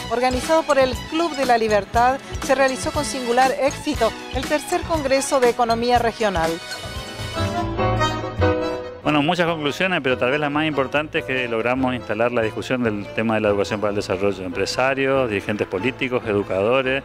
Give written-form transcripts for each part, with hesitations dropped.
Organizado por el Club de la Libertad, se realizó con singular éxito el tercer Congreso de Economía Regional. Bueno, muchas conclusiones, pero tal vez la más importante es que logramos instalar la discusión del tema de la educación para el desarrollo. Empresarios, dirigentes políticos, educadores,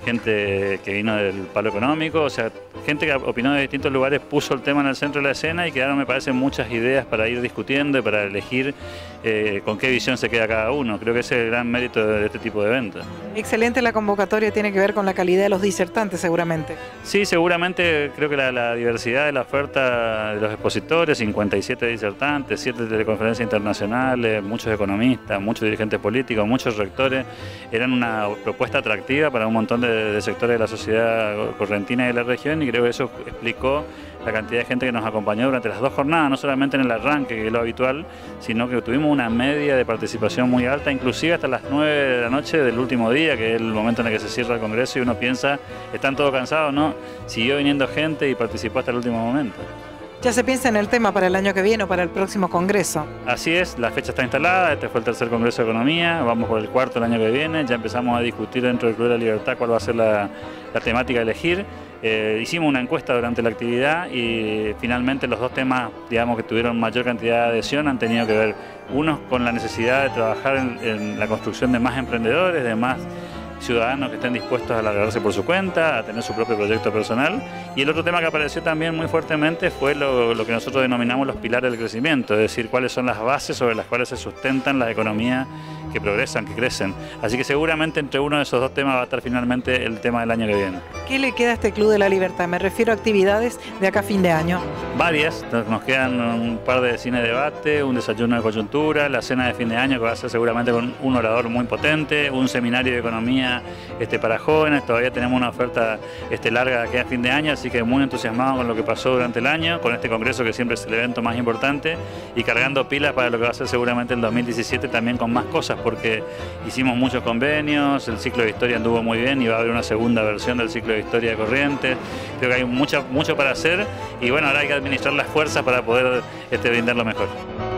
gente que vino del palo económico, o sea, gente que opinó de distintos lugares puso el tema en el centro de la escena y quedaron, me parece, muchas ideas para ir discutiendo y para elegir con qué visión se queda cada uno. Creo que ese es el gran mérito de este tipo de eventos. Excelente la convocatoria, tiene que ver con la calidad de los disertantes seguramente. Sí, seguramente creo que la diversidad de la oferta de los expositores, 57 disertantes, 7 teleconferencias internacionales, muchos economistas, muchos dirigentes políticos, muchos rectores, eran una propuesta atractiva para un montón de sectores de la sociedad correntina y de la región, y creo que eso explicó la cantidad de gente que nos acompañó durante las 2 jornadas, no solamente en el arranque, que es lo habitual, sino que tuvimos una media de participación muy alta, inclusive hasta las 9 de la noche del último día, que es el momento en el que se cierra el Congreso y uno piensa, ¿están todos cansados? No, siguió viniendo gente y participó hasta el último momento. ¿Ya se piensa en el tema para el año que viene o para el próximo Congreso? Así es, la fecha está instalada, este fue el tercer Congreso de Economía, vamos por el cuarto el año que viene, ya empezamos a discutir dentro del Club de la Libertad cuál va a ser la temática a elegir. Hicimos una encuesta durante la actividad y finalmente los 2 temas, digamos, que tuvieron mayor cantidad de adhesión han tenido que ver, unos con la necesidad de trabajar en la construcción de más emprendedores, de más ciudadanos que estén dispuestos a largarse por su cuenta, a tener su propio proyecto personal. Y el otro tema que apareció también muy fuertemente fue lo que nosotros denominamos los pilares del crecimiento, es decir, cuáles son las bases sobre las cuales se sustentan las economías que progresan, que crecen. Así que seguramente entre uno de esos 2 temas va a estar finalmente el tema del año que viene. ¿Qué le queda a este Club de la Libertad? Me refiero a actividades de acá a fin de año. Varias, nos quedan un par de cine debate, un desayuno de coyuntura, la cena de fin de año que va a ser seguramente con un orador muy potente, un seminario de economía para jóvenes, todavía tenemos una oferta larga de aquí a fin de año, así que muy entusiasmados con lo que pasó durante el año, con este congreso que siempre es el evento más importante y cargando pilas para lo que va a ser seguramente el 2017 también con más cosas, porque hicimos muchos convenios, el ciclo de historia anduvo muy bien y va a haber una segunda versión del ciclo de historia de Corrientes. Creo que hay mucho para hacer y bueno, ahora hay que administrar las fuerzas para poder brindar lo mejor.